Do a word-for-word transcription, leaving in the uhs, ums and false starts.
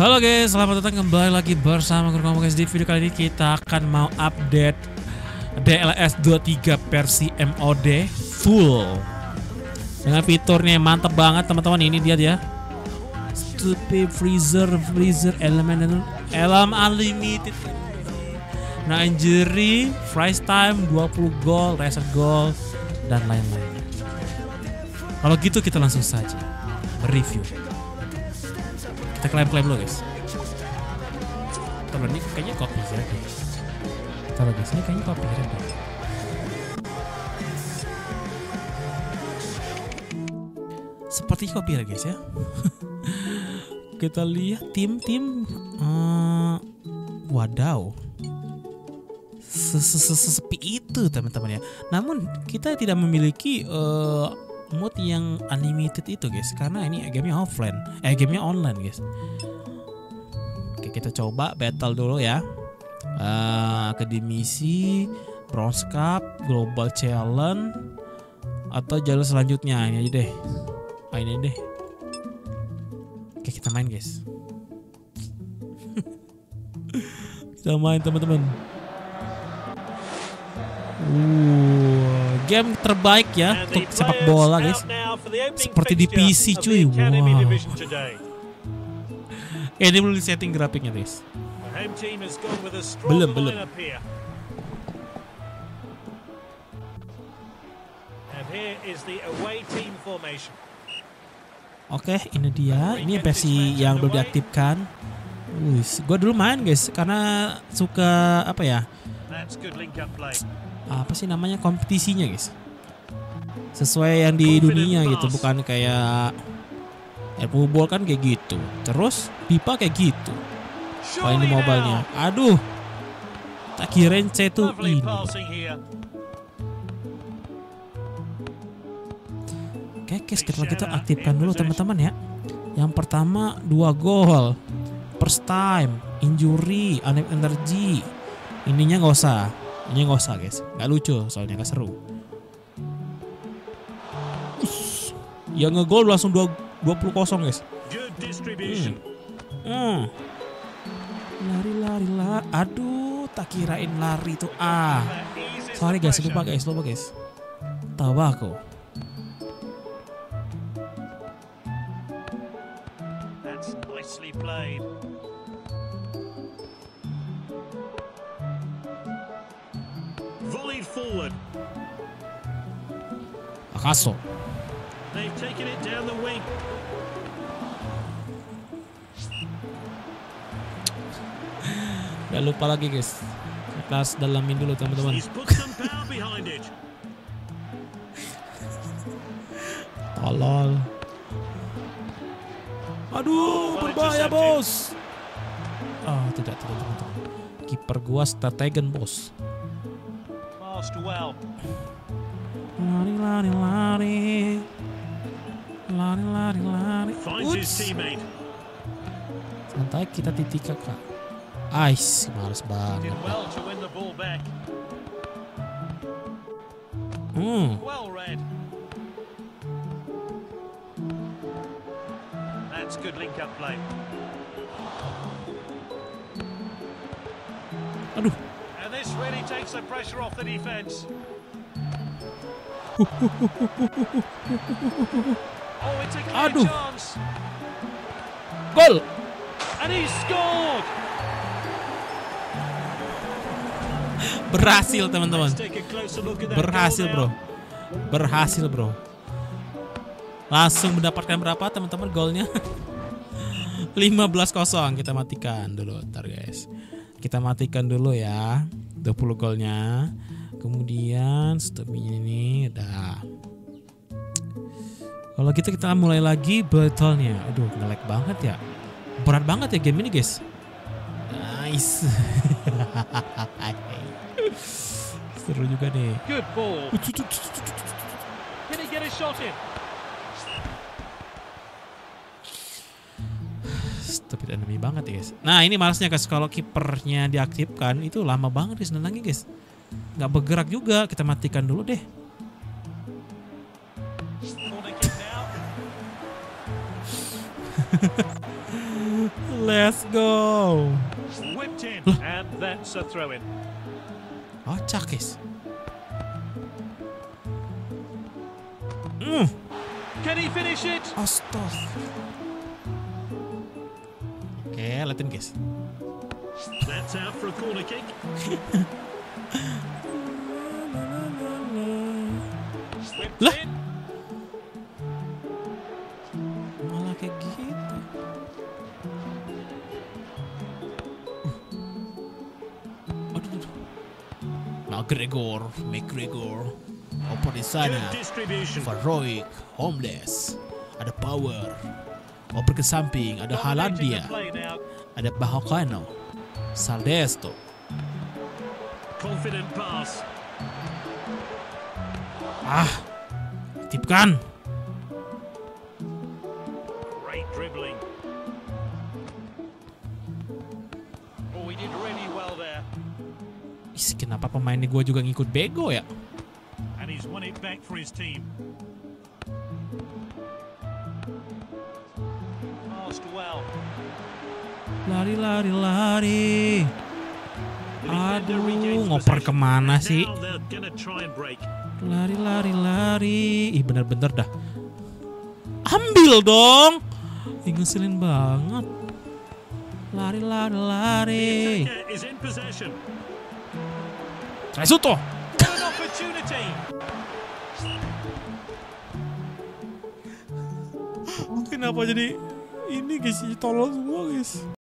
Halo guys, selamat datang kembali lagi bersama Ngomong guys. Di video kali ini kita akan mau update D L S dua puluh tiga versi M O D full dengan fiturnya yang mantap banget teman-teman. Ini dia dia Stupid Freezer Freezer Element Elam Unlimited, nah injury, freeze time, dua puluh gol, reset gol, dan lain-lain. Kalau gitu kita langsung saja review. Kita klaim-klaim dulu guys. Terus ini kayaknya copyright deh. Kalau guys, ini kayaknya copyright deh. Seperti copyright guys ya. Kita lihat tim-tim. Uh, wadaw. Sesepi itu teman-teman ya. Namun kita tidak memiliki uh, mode yang unlimited itu guys, karena ini gamenya offline, eh gamenya online guys. Oke, kita coba battle dulu ya. Uh, akademisi, Bronze Cup, Global Challenge, atau jalur selanjutnya ini aja deh. Ah, ini deh. Oke, kita main guys. Kita main teman-teman. Uh, game terbaik ya untuk sepak bola guys. Seperti di P C cuy. Wow. Eh, ini belum setting grafiknya guys. Belum belum. Oke, ini dia. Ini versi yang belum diaktifkan. Wih, gue dulu main guys karena suka apa ya? Apa sih namanya, kompetisinya guys, sesuai yang di dunia gitu, bukan kayak football kan kayak gitu, terus pipa kayak gitu. Kalau ini mobilenya, aduh, tak kirain C tuh ini. Oke guys, kita kita aktifkan dulu teman-teman ya. Yang pertama dua gol, first time, injury, unlimited energy. Ininya nggak usah. Ini nggak usah guys, nggak lucu soalnya, nggak seru. Ush, yang ngegol langsung dua puluh kosong guys. Hmm. Hmm. Lari lari lari, aduh tak kirain lari tuh ah. Sorry guys, lupa guys, lupa guys. Tahu aku. That's nicely played. Forward. Akaso. They've taken it down the wing. Gak lupa lagi guys. Kita dalamin dulu teman-teman. Tolol. Aduh, berbahaya bos. Oh tidak tidak teman-teman. Kiper gua strategen bos. Well. Lari lari lari lari lari lari. Santai, kita titik kakak. Ais, males banget. Hmm. That's good link up play. Aduh. This really takes the pressure off the defense. Oh, it's a clear Aduh. chance. Gol. And he scored. Berhasil teman-teman. Berhasil bro. Berhasil bro. Langsung mendapatkan berapa teman-teman golnya? lima belas kosong. Kita matikan dulu ntar guys. Kita matikan dulu ya, dua puluh golnya. Kemudian stop ini udah. Kalau gitu kita mulai lagi battle-nya. Aduh, nge-lag banget ya. Berat banget ya game ini guys. Nice. Seru juga nih. Good ball. Can he get a shot in? Stupid enemy banget ya guys. Nah ini malasnya guys, kalau kipernya diaktifkan itu lama banget guys nendangnya guys. Nggak bergerak juga, kita matikan dulu deh. Let's go. Whipped in, and that's a throw in. Kocak, guys. Mm. Can he finish it? Astaga. Oke, liatin guys. That's out for a corner kick. Lah, malah kayak gitu. Aduh, aduh. McGregor, McGregor. Oper di sana. Faroik, Homeless. Ada Power. Oper ke samping, ada Halandia. Ada Bahokano. Saldesto. Confident pass. Ah, tipkan. Great dribbling. Oh, he did really well there. Is, kenapa pemain ini gue juga ngikut bego ya? And he's won it back for his team. Passed well. Lari, lari, lari. Aduh, ngoper kemana sih? Lari, lari, lari. Ih, bener-bener dah. Ambil dong. Ih, ngeselin banget. Lari, lari, lari. Tresuto. Kenapa jadi ini guys, tolol semua guys.